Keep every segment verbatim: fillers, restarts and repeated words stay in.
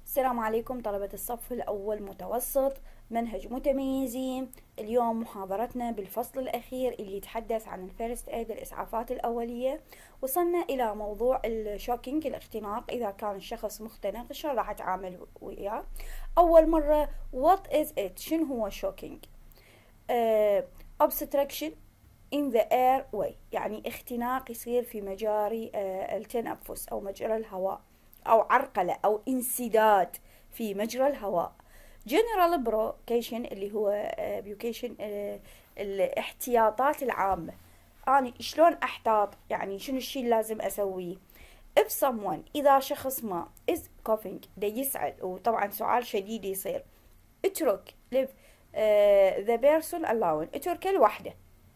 السلام عليكم طلبة الصف الأول متوسط منهج متميزين. اليوم محاضرتنا بالفصل الأخير اللي يتحدث عن الفيرست ايد الإسعافات الأولية. وصلنا إلى موضوع الشوكينج الاختناق. إذا كان الشخص مختنق شلون راح أتعامل وياه؟ أول مرة what is it؟ شنو هو شوكينج؟ uh, obstruction in the airway، يعني اختناق يصير في مجاري uh, التنفس أو مجرى الهواء، أو عرقلة أو انسداد في مجرى الهواء. general precaution اللي هو بيوكيشن الاحتياطات العامة. أنا شلون أحتاط؟ يعني شنو الشيء اللي لازم أسويه؟ if someone إذا شخص ما is coughing دا يسعل، وطبعا سؤال شديد يصير، اترك leave uh, the person alone، اتركه لوحده.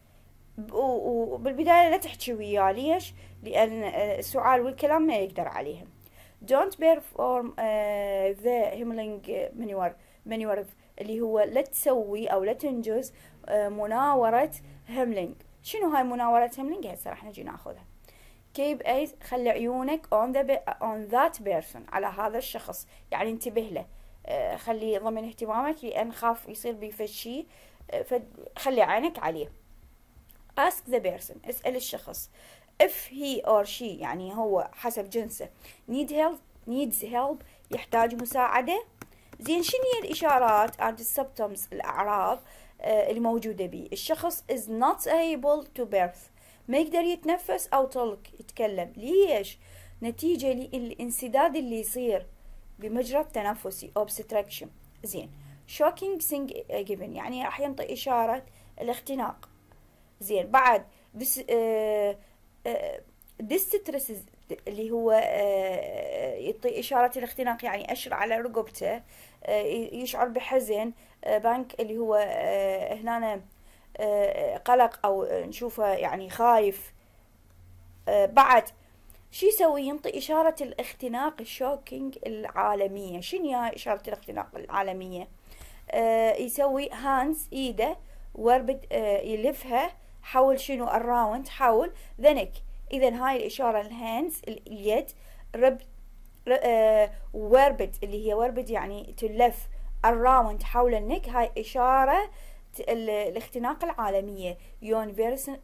وبالبداية لا تحكي وياه، ليش؟ لأن السؤال والكلام ما يقدر عليهم. don't perform uh, the heimlich maneuver maneuver اللي هو لا تسوي أو لا تنجز uh, مناورة هيملينج. شنو هاي مناورة هيملينج؟ هسه راح نجي ناخذها. keep eyes، خلي عيونك on the on that person، على هذا الشخص، يعني انتبه له، uh, خلي ضمن اهتمامك، لأن خاف يصير بيفشي، uh, فخلي عينك عليه. ask the person، اسأل الشخص. if he or she، يعني هو حسب جنسه، need help needs help، يحتاج مساعدة. زين، شنو هي الإشارات and symptoms، الأعراض آه اللي موجودة بيه؟ الشخص is not able to breathe، ما يقدر يتنفس أو طلق يتكلم. ليش؟ نتيجة للانسداد اللي يصير بمجرى التنفسي obstruction. زين، shocking thing given، يعني راح ينطي إشارة الاختناق. زين، بعد بس آه آه distress اللي هو آه يعطي إشارة الاختناق، يعني أشر على رقبته، آه يشعر بحزن، آه بانك اللي هو آه هنا آه قلق أو نشوفه يعني خايف. آه بعد شو يسوي؟ ينطي إشارة الاختناق الشوكينج العالمية. شنو هي إشارة الاختناق العالمية؟ آه يسوي هانز، إيده وربد، آه يلفها حول شنو؟ الراوند، حول ذا نك. إذا هاي الإشارة الهاندز اليد، رب آه وربد اللي هي وربد يعني تلف الراوند حول النك، هاي إشارة الاختناق العالمية. يونيفرسال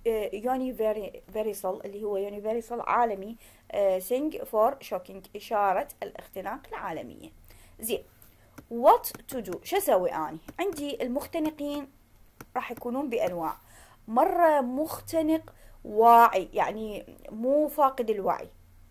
يونيفرسال اللي هو يونيفرسال عالمي. سينج فور شوكينج، إشارة الاختناق العالمية. زين، what to do، شو أسوي أنا؟ عندي المختنقين راح يكونون بأنواع. مرة مختنق واعي، يعني مو فاقد الوعي،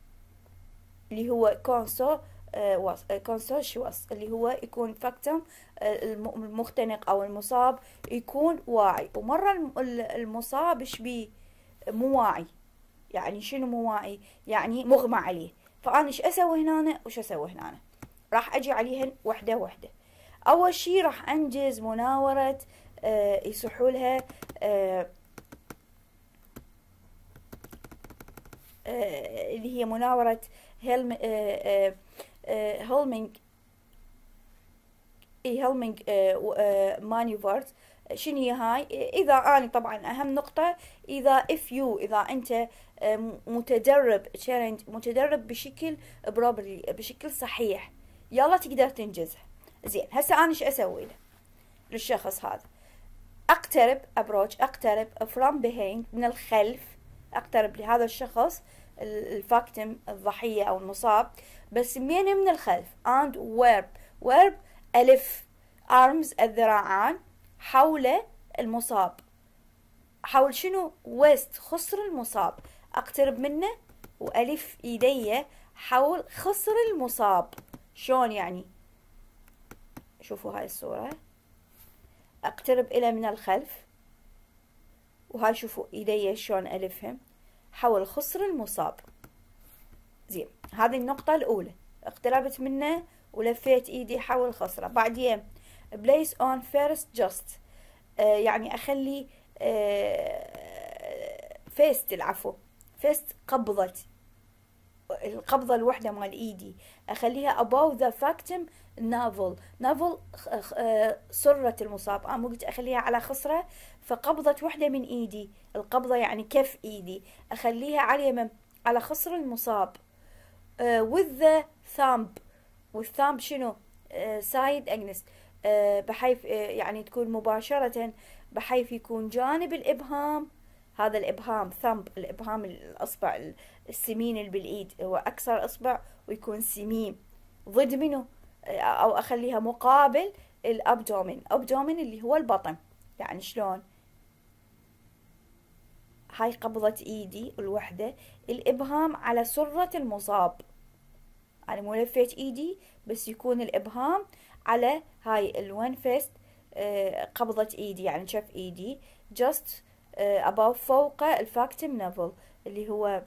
اللي هو كونسو كونسوشوس، اللي هو يكون فاكتم المختنق أو المصاب يكون واعي. ومرة المصاب شبيه مو واعي، يعني شنو مو واعي؟ يعني مغمى عليه. فأنا ايش أسوي هنا وش أسوي هنا؟ راح أجي عليهن وحدة وحدة. أول شي راح أنجز مناورة آه يصحوا لها آه آه اللي هي مناورة هيلم آه آه آه هيلمينج هيلمينج آه آه مانيفرز. شنو هي هاي؟ إذا أنا طبعا أهم نقطة، إذا if you إذا أنت متدرب متدرب بشكل بروبرلي، بشكل صحيح، يلا تقدر تنجزها. زين، هسه أنا إيش أسوي له للشخص هذا؟ أقترب أبروش أقترب from behind، من الخلف، أقترب لهذا الشخص الفاكتم الضحية أو المصاب، بس من من الخلف. and warp warp ألف arms الذراعان حول المصاب، حول شنو؟ ويست خصر المصاب، أقترب منه وألف إيدي حول خصر المصاب. شلون يعني؟ شوفوا هاي الصورة، أقترب إلى من الخلف، وهاي شوفوا إيدي شلون ألفهم حول خصر المصاب. زين، هذه النقطة الأولى، اقتربت منه ولفيت إيدي حول خصره. بعدين place on first just، آه يعني أخلي آه فيست العفو فيست قبضة القبضة الوحدة مال إيدي، أخليها above the factum navel navel آه سرة المصاب. أنا مو قلت أخليها على خصره؟ فقبضة وحدة من إيدي، القبضة يعني كف إيدي، أخليها على على خصر المصاب. uh, with the thumb والثامب شنو سايد اجنست، بحيث آه يعني تكون مباشرة، بحيث يكون جانب الإبهام، هذا الإبهام ثامب، الإبهام الأصبع السمين اللي بالإيد هو أكثر إصبع ويكون سمين، ضد منه أو أخليها مقابل الأبدومين، أبدومين اللي هو البطن. يعني شلون؟ هاي قبضة إيدي الوحدة، الإبهام على سرة المصاب، أنا مو لفيت إيدي بس يكون الإبهام على هاي الون فيست، قبضة إيدي يعني شف إيدي just above فوق الفاكتم نافل اللي هو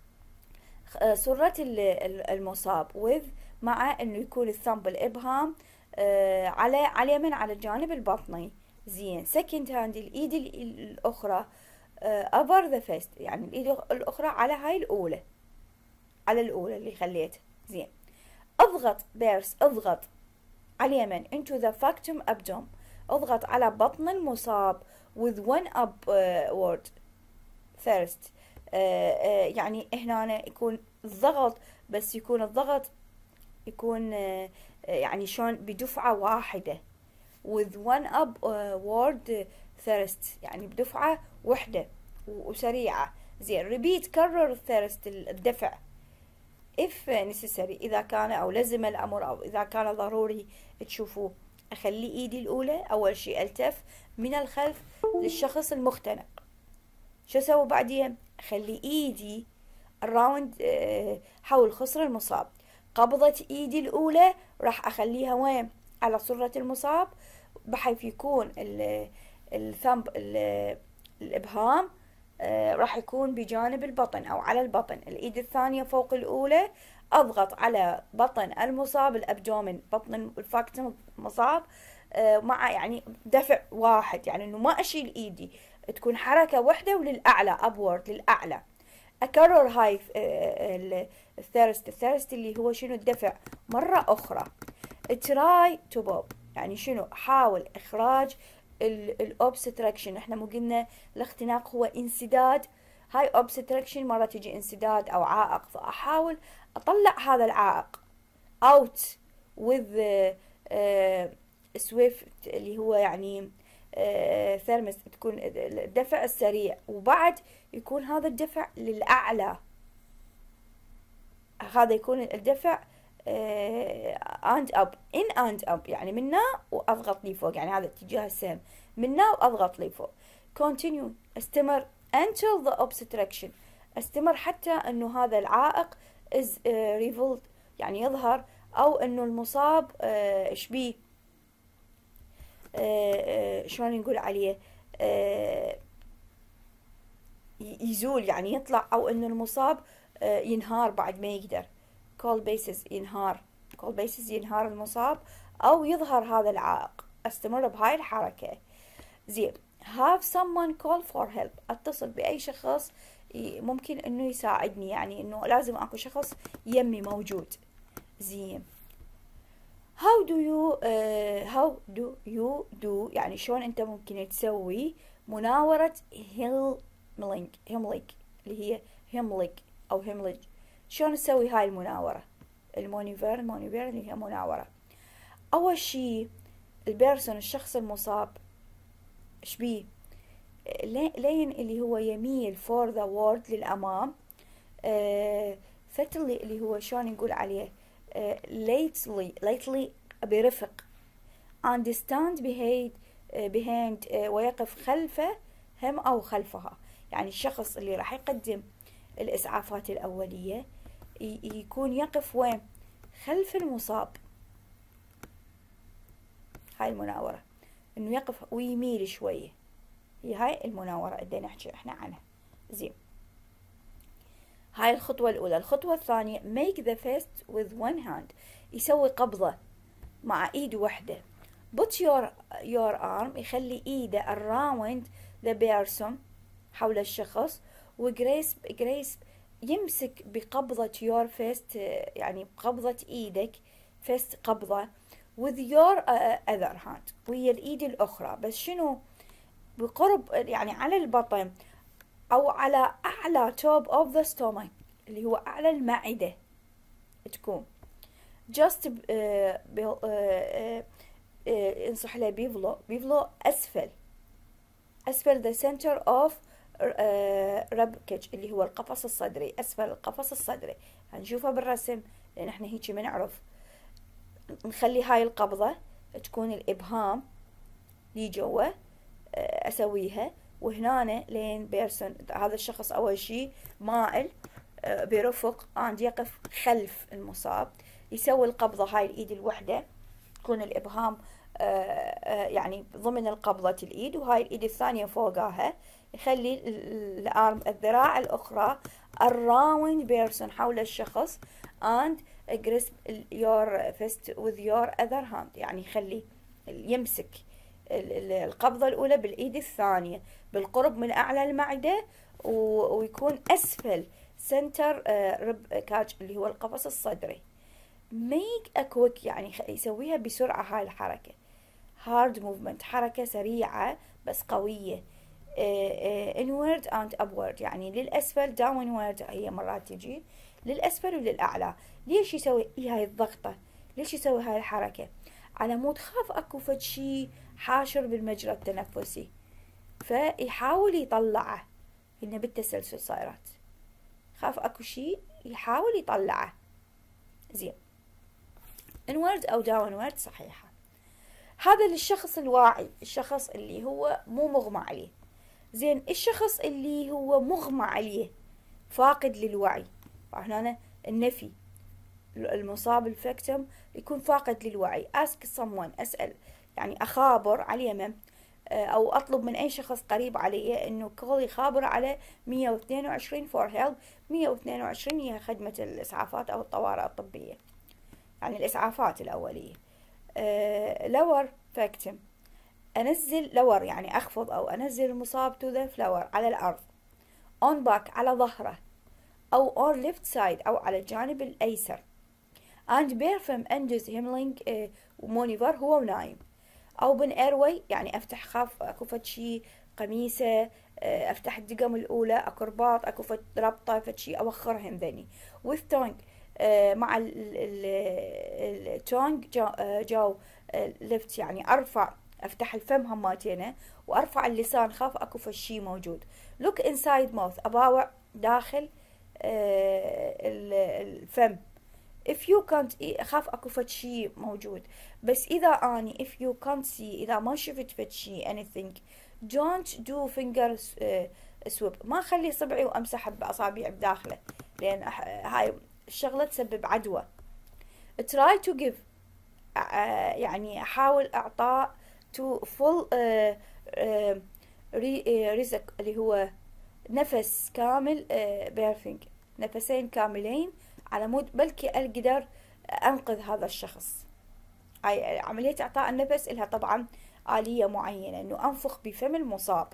سرة المصاب with، مع إنه يكون الثمب الإبهام على على من على الجانب البطني. زين. second hand الإيد الأخرى over the fist، يعني الإيد الأخرى على هاي الأولى، على الأولى اللي خليتها. زين. اضغط بيرس، اضغط على اليمين into the factum abdomen، اضغط على بطن المصاب with one upward thrust. آه آه يعني هنا يكون الضغط، بس يكون الضغط يكون آه يعني شلون بدفعة واحدة with one upward thrust، يعني بدفعة واحدة وسريعة. زين. repeat، كرر الثيرست الدفع if necessary، إذا كان أو لزم الأمر أو إذا كان ضروري. تشوفوا أخلي إيدي الأولى أول شيء ألتف من الخلف للشخص المختنق. شو أسوي بعدين؟ أخلي إيدي الراوند حول خصر المصاب. قبضة إيدي الأولى راح أخليها وين؟ على سرة المصاب، بحيث يكون الثمب الإبهام آه راح يكون بجانب البطن أو على البطن. الإيد الثانية فوق الأولى، أضغط على بطن المصاب، الأبدومين، بطن الفاكتم المصاب، آه مع يعني دفع واحد، يعني إنه ما أشيل إيدي، تكون حركة واحدة وللأعلى، أبورد للأعلى. أكرر هاي آه الثيرست، الثيرست اللي هو شنو؟ الدفع مرة أخرى. تراي تو بوب، يعني شنو؟ حاول إخراج الأوبستراكشن. احنا مو قلنا الاختناق هو انسداد؟ هاي اوبستراكشن مرة تجي انسداد او عائق، فاحاول اطلع هذا العائق out with swift اللي هو يعني ثيرمس، تكون الدفع السريع، وبعد يكون هذا الدفع للأعلى، هذا يكون الدفع اند اب ان اند اب، يعني منا واضغط لي فوق، يعني هذا اتجاه السهم، منا واضغط لي فوق. continue، استمر until the obstruction، استمر حتى انه هذا العائق is uh, revealed، يعني يظهر، او انه المصاب ايش uh, بيه uh, uh, شلون نقول عليه uh, يزول، يعني يطلع، او انه المصاب uh, ينهار بعد ما يقدر. call basis، ينهار، call basis ينهار المصاب او يظهر هذا العائق. استمر بهاي الحركة. زين. have someone call for help، اتصل باي شخص ممكن انه يساعدني، يعني انه لازم اكو شخص يمي موجود. زين. how do you uh, how do you do، يعني شلون انت ممكن تسوي مناورة هيملينج، هيملينج اللي هي هيمليج او هيمليج. شلون نسوي هاي المناورة؟ المونيفير، المونيفير اللي هي مناورة. اول شي البيرسون، الشخص المصاب، ايش بيه؟ لين اللي هو يميل for the word للأمام، آه فتلي اللي هو شلون نقول عليه آه lately lately برفق، and stand behind آه behind آه ويقف خلفه هم أو خلفها، يعني الشخص اللي راح يقدم الإسعافات الأولية يكون يقف وين؟ خلف المصاب. هاي المناورة، إنه يقف ويميل شوية، هي هاي المناورة اللي نحكي احنا عنها. زين. هاي الخطوة الأولى. الخطوة الثانية make the fist with one hand، يسوي قبضة مع إيد واحدة. put your your arm، يخلي إيده around the person، حول الشخص، وجريس جريس يمسك بقبضة your fist، يعني بقبضة إيدك، fist قبضة، with your uh, other hand، وهي الإيد الأخرى، بس شنو؟ بقرب يعني على البطن أو على أعلى top of the stomach، اللي هو أعلى المعدة تكون. just uh, uh, uh, انصح له بيفلو بيفلو أسفل أسفل the center of rib cage اللي هو القفص الصدري، أسفل القفص الصدري. هنشوفها بالرسم لأن احنا هيجي ما نعرف. نخلي هاي القبضة تكون الإبهام لي جوا، أسويها وهنا لين بيرسون هذا الشخص أول شي مائل برفق عند يقف خلف المصاب، يسوي القبضة هاي الإيد الوحدة تكون الإبهام يعني ضمن القبضة الإيد وهاي الإيد الثانية فوقها، يخلي الأرم الذراع الأخرى around person حول الشخص and grasp your fist with your other hand، يعني يخلي يمسك القبضة الأولى بالإيد الثانية بالقرب من أعلى المعدة ويكون أسفل سنتر رب كاج اللي هو القفص الصدري. make a quick يعني يسويها بسرعة هاي الحركة hard movement، حركة سريعة بس قوية. inward and upward يعني للأسفل downward هي مرات تجي للأسفل وللأعلى. ليش يسوي هاي الضغطة؟ ليش يسوي هاي الحركة؟ على مود خاف أكو فد شي حاشر بالمجرى التنفسي فيحاول يطلعه، هنا بالتسلسل صايرات خاف أكو شي يحاول يطلعه. زين inward أو downward صحيحة. هذا للشخص الواعي، الشخص اللي هو مو مغمى عليه. زين الشخص اللي هو مغمى عليه فاقد للوعي، هنا النفي المصاب الفكتم يكون فاقد للوعي. ask someone أسأل يعني أخابر عليه أو أطلب من أي شخص قريب علي إنه كول يخابر على مية واثنين وعشرين for help. مية واثنين وعشرين هي خدمة الإسعافات أو الطوارئ الطبية، يعني الإسعافات الأولية. uh, lower victim أنزل lower يعني أخفض أو أنزل المصاب to the floor على الأرض. on back على ظهره أو on left side أو على الجانب الأيسر. and perform أنجز هيملينج مونيفر هو نايم. أو بن airway يعني أفتح خاف أكو فد شي قميصة، أفتح الدقم الأولى أكو رباط أكو فد ربطة فد شي أوخرهم ذني. with tongue مع التونج جاو لفت يعني أرفع أفتح الفم هماتينه وأرفع اللسان خاف أكو فد شي موجود. look inside mouth أباوع داخل الفم. if you can't أخاف أكو فد شي موجود. بس إذا أني if you can't see إذا ما شفت فد شي anything don't do finger swap ما أخلي صبعي وأمسح بأصابع بداخله لأن هاي الشغلة تسبب عدوى. try to give يعني أحاول أعطاء to full رزق اللي هو نفس كامل breathing نفسين كاملين على مود بلكي أقدر أنقذ هذا الشخص. هاي عملية إعطاء النفس إلها طبعا آلية معينة إنه أنفخ بفم المصاب.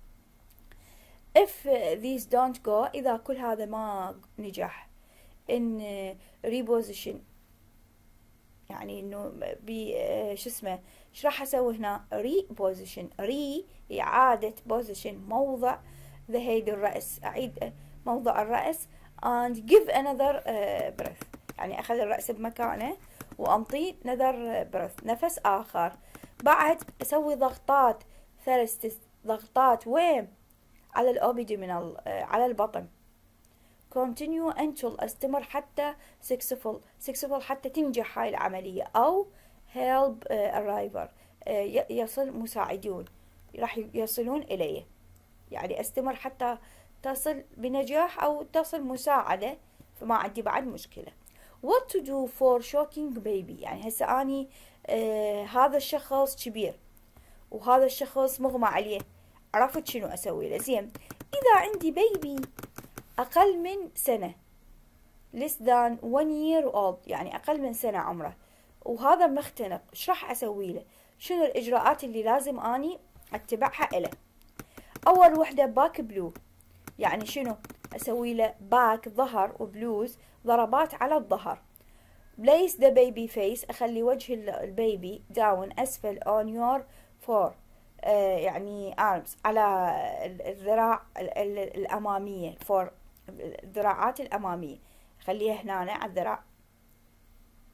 if these don't go إذا كل هذا ما نجح in reposition يعني إنه ب شو اسمه إيش راح أسوي هنا reposition re إعادة position موضع the head الرأس أعيد موضع الرأس and give another uh, breath يعني أخذ الرأس بمكانه وأنطي another breath نفس آخر. بعد أسوي ضغطات ثلاث ضغطات وين على الأوبيديمينال uh, على البطن. continue until أستمر حتى successful successful حتى تنجح هاي العملية أو help uh, arriver uh, يصل مساعدون راح يصلون إليه يعني أستمر حتى تصل بنجاح أو تصل مساعدة فما عندي بعد مشكلة. what to do for shocking baby يعني هسه أني آه هذا الشخص كبير وهذا الشخص مغمى عليه عرفت شنو أسوي له. زين إذا عندي بيبي أقل من سنة less than one year old يعني أقل من سنة عمره وهذا مختنق إيش راح أسوي له؟ شنو الإجراءات اللي لازم أني أتبعها إله؟ أول وحدة باك بلو يعني شنو أسوي له باك ظهر وبلوز ضربات على الظهر. place the baby face أخلي وجه البيبي down أسفل on your for آه يعني arms على الذراع الأمامية for الذراعات الأمامية خليها هنا على الذراع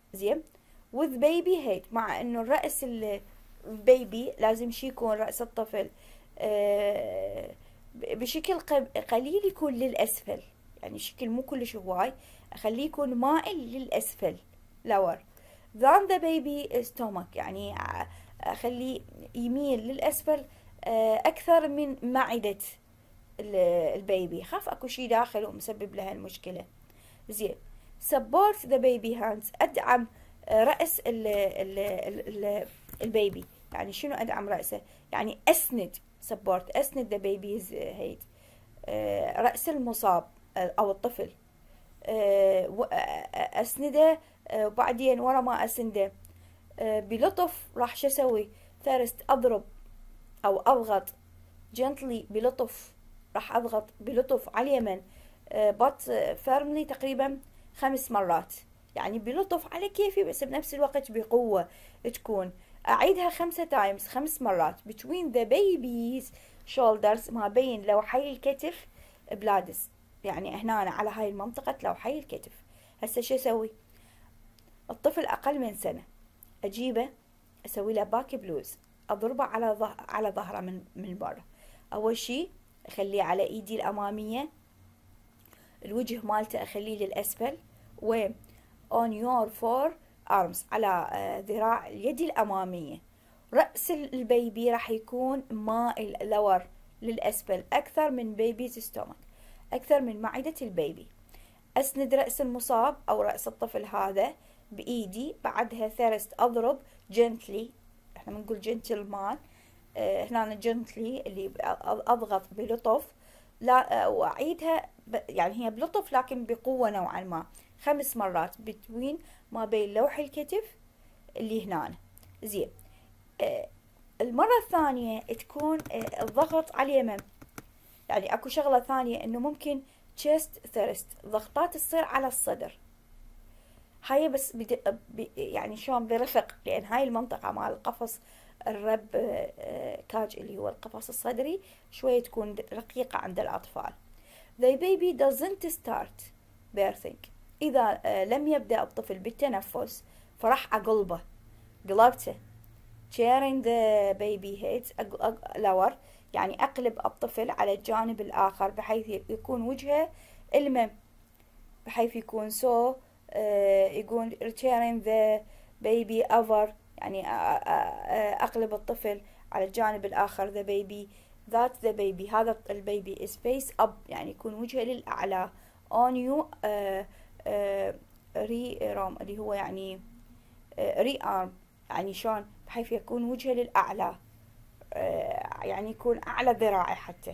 زين. with baby head، مع انه الرأس البيبي لازم شي يكون رأس الطفل آه بشكل قليل يكون للأسفل، يعني شكل مو كلش هواي، اخليه يكون مائل للأسفل lower than the baby stomach، يعني اخليه يميل للأسفل اكثر من معدة البيبي، خاف اكو شي داخل ومسبب لها المشكلة. زين. support the baby hands، ادعم رأس ال ال ال البيبي، يعني شنو ادعم رأسه؟ يعني اسند support، اسند the baby's head، رأس المصاب او الطفل، اسنده، وبعدين ورا ما اسنده بلطف راح شو اسوي؟ first اضرب او اضغط gently بلطف، راح اضغط بلطف على اليمن but firmly تقريبا خمس مرات، يعني بلطف على كيفي بس بنفس الوقت بقوة تكون. اعيدها خمسة تايمز، خمس مرات between the baby's shoulders، ما بين لوحي الكتف بلادس، يعني هنا على هاي المنطقة لوحي الكتف. هسه شو اسوي؟ الطفل اقل من سنة اجيبه اسوي له باك بلوز، اضربه على ظهر على ظهره من من برا. اول شي اخليه على ايدي الامامية، الوجه مالته اخليه للاسفل، و on your four arms على ذراع اليد الامامية. رأس البيبي راح يكون مائل lower للاسفل اكثر من بيبيز ستومك، اكثر من معدة البيبي. اسند رأس المصاب او رأس الطفل هذا بايدي، بعدها ثيرست اضرب gently، احنا بنقول gentle مان، اه هنا gently اللي اضغط بلطف، لا واعيدها يعني هي بلطف لكن بقوة نوعا ما، خمس مرات between ما بين لوح الكتف اللي هنا. زين. اه المرة الثانية تكون اه الضغط على اليمن، يعني اكو شغلة ثانية انه ممكن chest thrust، ضغطات تصير على الصدر، هاي بس بد... ب... يعني شلون برفق، لان هاي المنطقة مال القفص الرب كاج اللي هو القفص الصدري شوية تكون رقيقة عند الأطفال. The baby doesn't start birthing، إذا لم يبدأ الطفل بالتنفس فراح أقلبه، قلبته chairing the baby head lower، يعني أقلب الطفل على الجانب الآخر بحيث يكون وجهه المم، بحيث يكون so يكون chairing the baby over، يعني أقلب الطفل على الجانب الآخر the baby that the baby هذا البيبي is face up، يعني يكون وجهه للأعلى on you re arm اللي هو يعني re arm، يعني شلون بحيث يكون وجهه للأعلى، يعني يكون أعلى ذراعي. حتى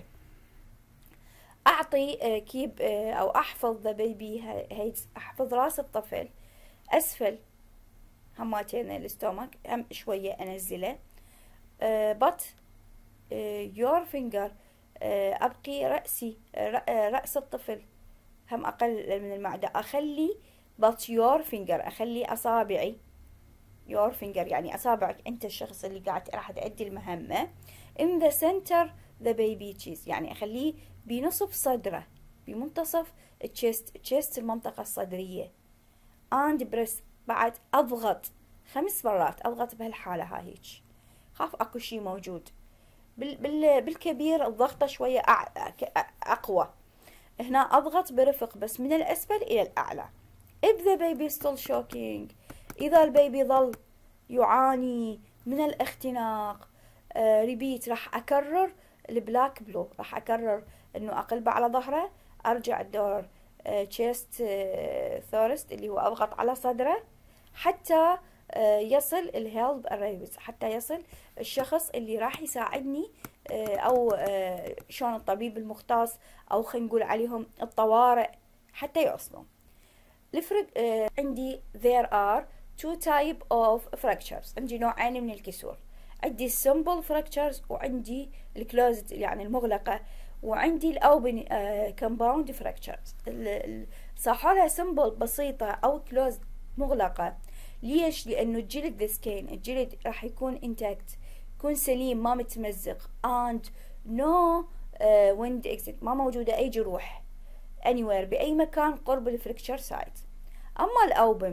أعطي كيب أو أحفظ the baby head، أحفظ رأس الطفل أسفل هماتين الاستومك، هم شوية أنزله but your finger أبقي رأسي رأس الطفل هم أقل من المعدة، أخلي but your finger أخلي أصابعي your finger يعني أصابعك أنت الشخص اللي قاعد راح تأدي المهمة in the center the baby chest، يعني أخليه بنصف صدره، بمنتصف chest chest المنطقة الصدرية and press، بعد أضغط خمس مرات، أضغط بهالحالة هاي هيك، خاف أكو شي موجود. بال بال بالكبير الضغطة شوية أقوى، هنا أضغط برفق بس من الأسفل إلى الأعلى. if the baby still shocking، إذا البيبي ظل يعاني من الاختناق، آه ريبيت راح أكرر البلاك بلو، راح أكرر إنه أقلبه على ظهره، أرجع الدور آه chest آه ثورست اللي هو أضغط على صدره حتى آه يصل الهيلب الريوز، حتى يصل الشخص اللي راح يساعدني آه أو آه شلون الطبيب المختص أو خلينا نقول عليهم الطوارئ حتى يوصلون. الفرق آه عندي there are two type of fractures، عندي نوعين من الكسور، عندي simple fractures وعندي الكلوزد يعني المغلقة، وعندي الأوبن compound fractures. صحوا لها simple بسيطة أو closed مغلقة، ليش؟ لأنه الجلد the skin الجلد راح يكون intact، يكون سليم ما متمزق and no uh, wind exit، ما موجودة أي جروح anywhere بأي مكان قرب الفركتشر سايت. أما الأوبن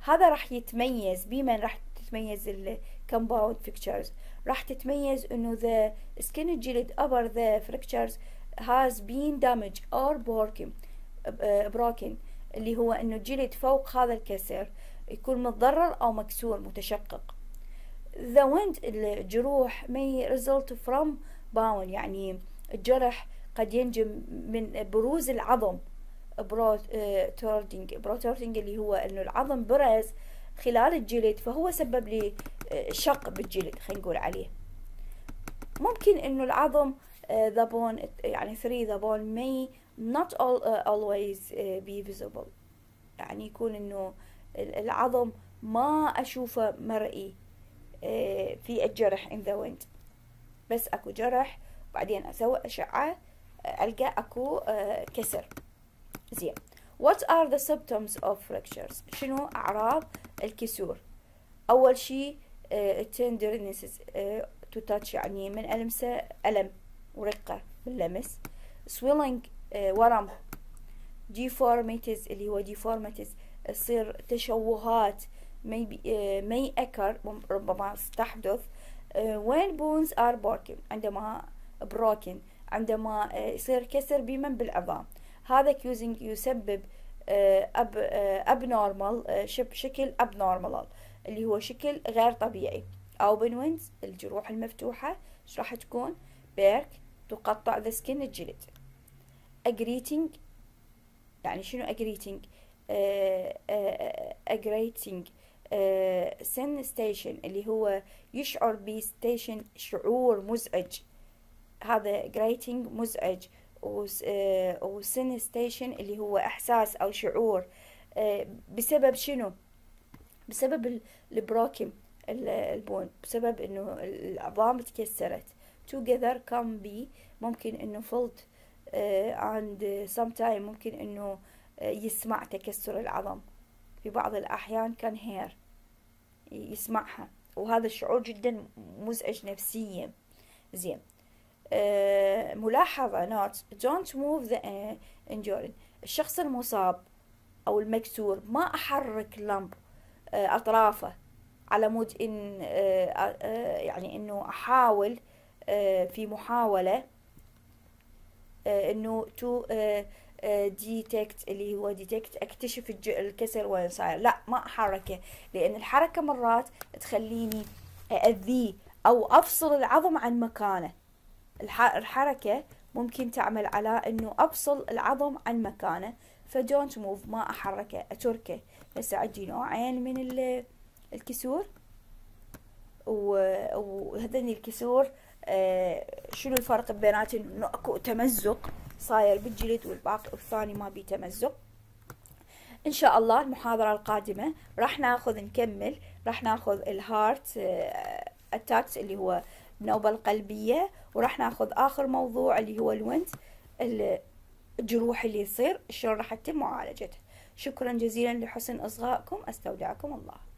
هذا راح يتميز بمن راح تتميز الكمباوند فيكتشرز، راح تتميز انه the skin الجلد upper the fractures has been damaged or broken broken اللي هو انه الجلد فوق هذا الكسر يكون متضرر او مكسور متشقق. the wound الجروح may result from bone يعني الجرح قد ينجم من بروز العظم بروتوردينج بروتوردينج اللي هو انه العظم برز خلال الجلد فهو سبب لي شق بالجلد خلينا نقول عليه. ممكن انه العظم the bone يعني three the bone may not all, uh, always uh, be visible يعني يكون انه العظم ما اشوفه مرئي uh, في الجرح in the wound، بس اكو جرح بعدين اسوي اشعة القى اكو uh, كسر. زين what are the symptoms of fractures؟ شنو اعراض الكسور؟ اول شي uh, tenderness uh, to touch يعني من ألمسه ألم ورقة باللمس. swelling uh, ورم. deformities اللي هو deformities تصير تشوهات may, be, uh, may occur ربما تحدث uh, when bones are broken عندما broken عندما uh, يصير كسر بمن بالعظام. هذا كيوزنج يسبب أب abnormal شكل abnormal اللي هو شكل غير طبيعي. open wounds الجروح المفتوحة ايش راح تكون؟ بيرك تقطع the skin الجلد. aggrating يعني شنو aggrating؟ aggrating sensation اللي هو يشعر بستيشن شعور مزعج. هذا grating مزعج و سينستيشن اللي هو احساس او شعور بسبب شنو؟ بسبب البروكن البون، بسبب انه العظام تكسرت. together can be ممكن انه fault and sometime ممكن انه يسمع تكسر العظم في بعض الاحيان كان hear يسمعها، وهذا الشعور جدا مزعج نفسيا. زين Uh, ملاحظة not don't move the uh, injured الشخص المصاب أو المكسور ما أحرك لمب uh, أطرافه على مود إن uh, uh, يعني إنه أحاول uh, في محاولة uh, إنه to uh, uh, detect اللي هو detect أكتشف الكسر وين صاير، لا ما أحركه، لأن الحركة مرات تخليني أذيه أو أفصل العظم عن مكانه. الحركة ممكن تعمل على انه افصل العظم عن مكانه، فدونت موف ما احركه اتركه. هسه عندي نوعين من الكسور وهذني الكسور آه شنو الفرق بيناتهم؟ انه اكو تمزق صاير بالجلد والباقي الثاني ما بيه تمزق. ان شاء الله المحاضرة القادمة راح ناخذ نكمل راح ناخذ الهارت آه اتاكس اللي هو النوبة القلبية، وراح ناخذ آخر موضوع اللي هو الويند الجروح اللي يصير شلون راح يتم معالجتها. شكرا جزيلا لحسن إصغائكم، أستودعكم الله.